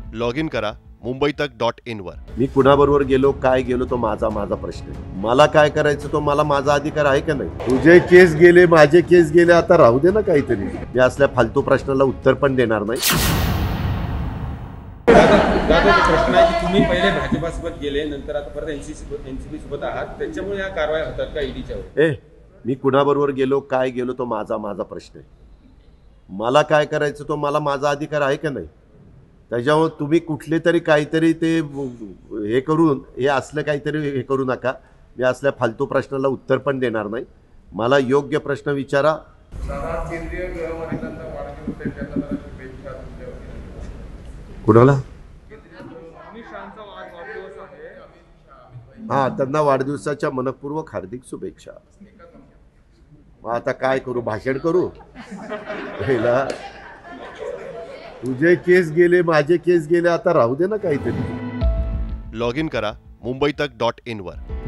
Log in करा मुंबईतक.in वर। मी कुणाबरोबर गेलो काय गेलो तो माझा प्रश्न आहे। मला काय करायचं तो मला माझा अधिकार आहे का नाही। तुझे केस गेले माझे केस गेले आता राहू दे ना काहीतरी। मी असल्या फालतू प्रश्नाला उत्तर पण देणार नाही। दादा प्रश्न आहे की तुम्ही पहिले भाजपासोबत गेले नंतर आता परत एनसीपी सोबत आहात त्याच्यामुळे या कारवाया होतात का ईडीच्या? मी कुणाबरोबर गेलो काय गेलो तो माझा प्रश्न आहे। मला काय करायचं तो मला माझा अधिकार आहे का नाही। त्याच्यामुळे तुम्ही कुठले तरी काहीतरी ते हे करून हे असलं काहीतरी हे करू नका। मी असल्या फालतू प्रश्नाला उत्तर पण देणार नाही। मला योग्य प्रश्न विचारा। कुणाला? हा, त्यांना वाढदिवसाच्या मनपूर्वक हार्दिक शुभेच्छा। मग आता काय करू, भाषण करू? तुझे केस गेले माझे केस गेले आता राहू दे ना काहीतरी। लॉग इन करा मुंबईतक.in वर।